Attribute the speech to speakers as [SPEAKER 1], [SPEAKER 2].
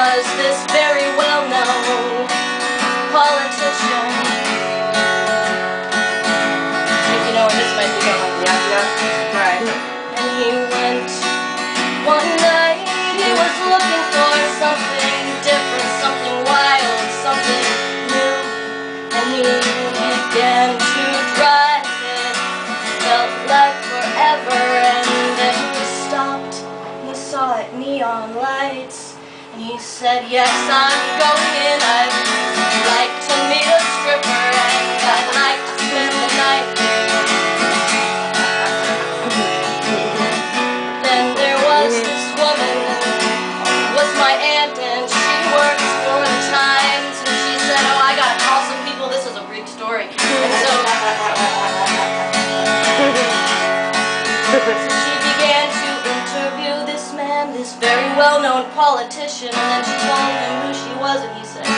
[SPEAKER 1] was this very well-known politician. I think you know where this might be going.
[SPEAKER 2] Yeah. Right.
[SPEAKER 1] And he went one night, he was looking for something different, something wild, something new. And he began to drive it, felt like forever. And then he stopped, and he saw it, neon lights. And he said, yes, I'm going in, I'd like to meet a stripper, and I'd like to spend the night there. Then there was this woman, was my aunt, and she worked for the Times, and she said, oh, I gotta call some people, this is a Greek story. And so she began to interview this man, this very well-known politician, and then she told him who she was, and he said,